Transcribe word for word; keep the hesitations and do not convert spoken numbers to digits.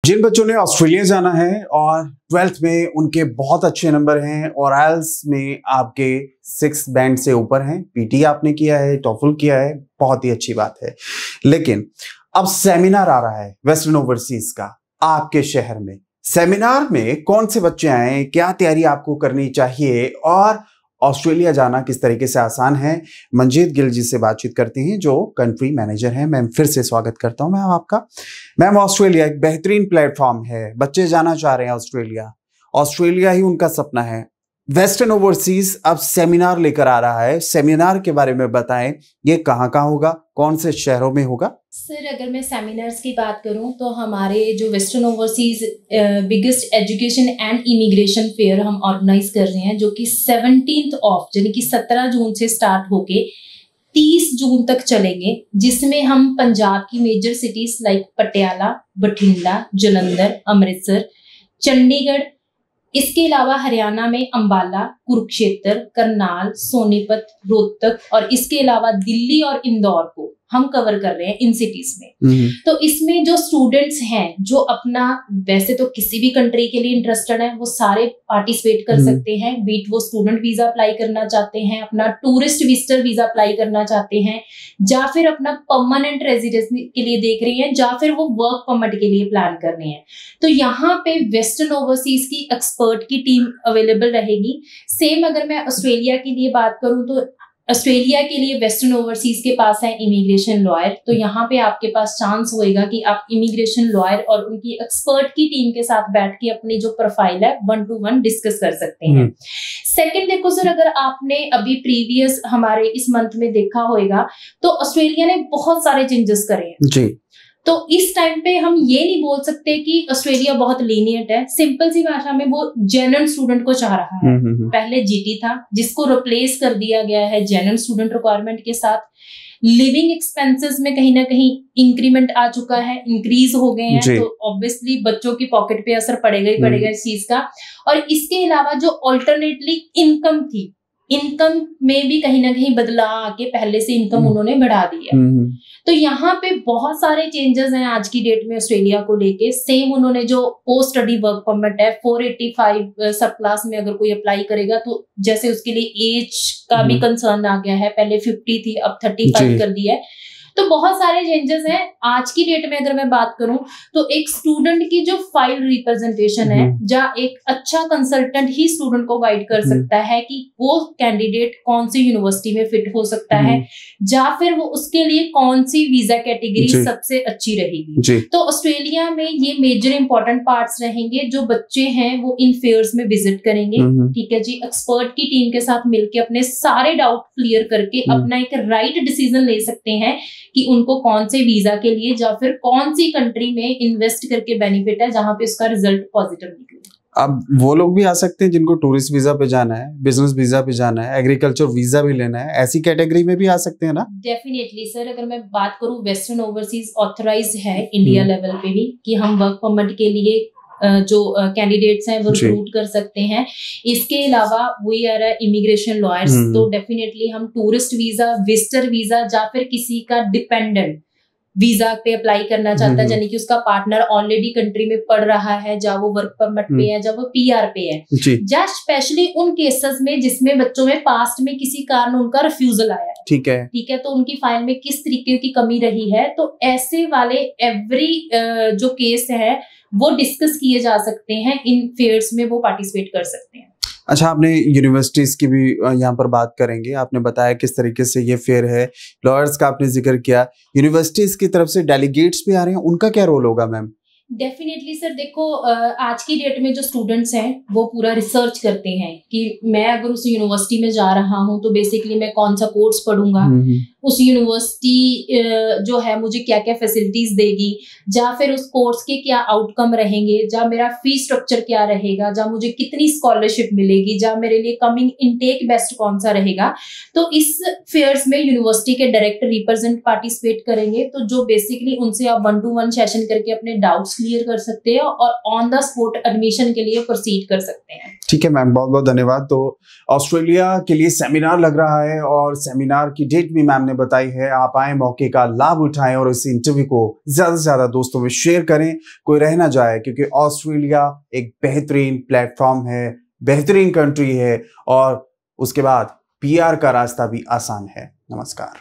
जिन बच्चों ने ऑस्ट्रेलिया जाना है और ट्वेल्थ में उनके बहुत अच्छे नंबर हैं और आइल्स में आपके सिक्स बैंड से ऊपर हैं, पीटी आपने किया है, टॉफल किया है, बहुत ही अच्छी बात है। लेकिन अब सेमिनार आ रहा है वेस्टर्न ओवरसीज का आपके शहर में। सेमिनार में कौन से बच्चे आए, क्या तैयारी आपको करनी चाहिए और ऑस्ट्रेलिया जाना किस तरीके से आसान है, मंजीत गिल जी से बातचीत करते हैं जो कंट्री मैनेजर हैं। मैम फिर से स्वागत करता हूं मैम आपका। मैम ऑस्ट्रेलिया एक बेहतरीन प्लेटफॉर्म है, बच्चे जाना चाह रहे हैं ऑस्ट्रेलिया, ऑस्ट्रेलिया ही उनका सपना है। वेस्टर्न ओवरसीज अब सेमिनार लेकर आ रहा है, सेमिनार के बारे में बताएं, ये कहाँ कहाँ होगा, कौन से शहरों में होगा? सर अगर मैं सेमिनार्स की बात करूं तो हमारे जो Western Overseas biggest education and immigration fair हम ऑर्गेनाइज कर रहे हैं, जो कि सेवनटीन्थ ऑफ यानी कि सत्रह जून से स्टार्ट होके तीस जून तक चलेंगे, जिसमें हम पंजाब की major cities like Patiala, Bathinda, Jalandhar, Amritsar, Chandigarh, इसके अलावा हरियाणा में अंबाला, कुरुक्षेत्र, करनाल, सोनीपत, रोहतक और इसके अलावा दिल्ली और इंदौर को हम कवर कर रहे हैं इन सिटीज में। तो इसमें जो स्टूडेंट्स हैं जो अपना वैसे तो किसी भी कंट्री के लिए इंटरेस्टेड है वो सारे पार्टिसिपेट कर सकते हैं, बीट वो स्टूडेंट वीजा अप्लाई करना चाहते हैं, अपना टूरिस्ट विजिटर वीजा अप्लाई करना चाहते हैं, या फिर अपना परमानेंट रेजिडेंसी के लिए देख रहे हैं, या फिर वो वर्क परमिट के लिए प्लान कर रहे हैं। तो यहाँ पे वेस्टर्न ओवरसीज की एक्सपर्ट की टीम अवेलेबल रहेगी। सेम अगर मैं ऑस्ट्रेलिया के लिए बात करूं तो ऑस्ट्रेलिया के लिए वेस्टर्न ओवरसीज के पास है इमिग्रेशन लॉयर, तो यहाँ पे आपके पास चांस होएगा कि आप इमिग्रेशन लॉयर और उनकी एक्सपर्ट की टीम के साथ बैठ के अपनी जो प्रोफाइल है वन टू वन डिस्कस कर सकते हैं। सेकंड देखो सर, अगर आपने अभी प्रीवियस हमारे इस मंथ में देखा होगा तो ऑस्ट्रेलिया ने बहुत सारे चेंजेस करे हैं जी। तो इस टाइम पे हम ये नहीं बोल सकते कि ऑस्ट्रेलिया बहुत लीनियंट है। सिंपल सी भाषा में वो जेन्युइन स्टूडेंट को चाह रहा है। पहले जीटी था जिसको रिप्लेस कर दिया गया है जेन्युइन स्टूडेंट रिक्वायरमेंट के साथ। लिविंग एक्सपेंसेस में कहीं ना कहीं इंक्रीमेंट आ चुका है, इंक्रीज हो गए हैं, तो ऑब्वियसली बच्चों की पॉकेट पे असर पड़ेगा ही पड़ेगा इस चीज का। और इसके अलावा जो ऑल्टरनेटली इनकम थी, इनकम में भी कहीं ना कहीं बदलाव आके पहले से इनकम उन्होंने बढ़ा दी है। तो यहाँ पे बहुत सारे चेंजेस हैं आज की डेट में ऑस्ट्रेलिया को लेके। सेम उन्होंने जो पोस्ट स्टडी वर्क परमिट है four eighty five subclass में अगर कोई अप्लाई करेगा तो जैसे उसके लिए एज का भी कंसर्न आ गया है, पहले फिफ्टी थी अब थर्टी फाइव कर दिया है। तो बहुत सारे चेंजेस हैं आज की डेट में। अगर मैं बात करूं तो एक स्टूडेंट की जो फाइल रिप्रेजेंटेशन है, जहाँ एक अच्छा कंसल्टेंट ही स्टूडेंट को गाइड कर सकता है कि वो कैंडिडेट कौन सी यूनिवर्सिटी में फिट हो सकता है, या फिर वो उसके लिए कौन सी वीजा कैटेगरी सबसे अच्छी रहेगी। तो ऑस्ट्रेलिया में ये मेजर इंपॉर्टेंट पार्ट्स रहेंगे जो बच्चे हैं वो इन फेयर्स में विजिट करेंगे। ठीक है जी, एक्सपर्ट की टीम के साथ मिलकर अपने सारे डाउट क्लियर करके अपना एक राइट डिसीजन ले सकते हैं कि उनको कौन से वीजा के लिए या फिर कौन सी कंट्री में इन्वेस्ट करके बेनिफिट है जहां पे उसका रिजल्ट पॉजिटिव निकले। अब वो लोग भी आ सकते हैं जिनको टूरिस्ट वीजा पे जाना है, बिजनेस वीजा पे जाना है, एग्रीकल्चर वीजा भी लेना है, ऐसी कैटेगरी में भी आ सकते हैं ना? डेफिनेटली सर, अगर मैं बात करूं वेस्टर्न ओवरसीज ऑथराइज है इंडिया लेवल पे भी कि हम वर्क परमिट के लिए जो कैंडिडेट्स हैं वो रिक्रूट कर सकते हैं। इसके अलावा वी आर इमिग्रेशन लॉयर्स, तो डेफिनेटली हम टूरिस्ट वीजा, विजिटर वीजा या फिर किसी का डिपेंडेंट वीजा पे अप्लाई करना चाहता है, यानी कि उसका पार्टनर ऑलरेडी कंट्री में पढ़ रहा है, जब वो वर्क परमिट पे है, जब वो पीआर पे है, या स्पेशली उन केसेस में जिसमें बच्चों में पास्ट में किसी कारण उनका रिफ्यूजल आया है, ठीक है ठीक है तो उनकी फाइल में किस तरीके की कमी रही है, तो ऐसे वाले एवरी जो केस है वो डिस्कस किए जा सकते हैं इन फेयर्स में, वो पार्टिसिपेट कर सकते हैं। अच्छा, आपने यूनिवर्सिटीज की भी यहाँ पर बात करेंगे, आपने बताया किस तरीके से ये फेयर है, लॉयर्स का आपने जिक्र किया, यूनिवर्सिटीज की तरफ से डेलीगेट्स भी आ रहे हैं, उनका क्या रोल होगा मैम? डेफिनेटली सर, देखो आज की डेट में जो स्टूडेंट्स हैं वो पूरा रिसर्च करते हैं कि मैं अगर उस यूनिवर्सिटी में जा रहा हूँ तो बेसिकली मैं कौन सा कोर्स पढ़ूंगा, उस यूनिवर्सिटी जो है मुझे क्या क्या फैसिलिटीज देगी, या फिर उस कोर्स के क्या आउटकम रहेंगे, या मेरा फी स्ट्रक्चर क्या रहेगा, या मुझे कितनी स्कॉलरशिप मिलेगी, या मेरे लिए कमिंग इनटेक बेस्ट कौन सा रहेगा। तो इस फेयर्स में यूनिवर्सिटी के डायरेक्ट रिप्रेजेंट पार्टिसिपेट करेंगे, तो जो बेसिकली उनसे आप वन टू वन सेशन करके अपने डाउट्स क्लियर कर सकते हैं और ऑन द स्पॉट एडमिशन के लिए प्रोसीड कर सकते हैं। ठीक है मैम, बहुत बहुत धन्यवाद। तो ऑस्ट्रेलिया के लिए सेमिनार लग रहा है और सेमिनार की डेट भी मैम ने बताई है। आप आए, मौके का लाभ उठाएं और इस इंटरव्यू को ज्यादा से ज्यादा दोस्तों में शेयर करें, कोई रह ना जाए, क्योंकि ऑस्ट्रेलिया एक बेहतरीन प्लेटफॉर्म है, बेहतरीन कंट्री है और उसके बाद पीआर का रास्ता भी आसान है। नमस्कार।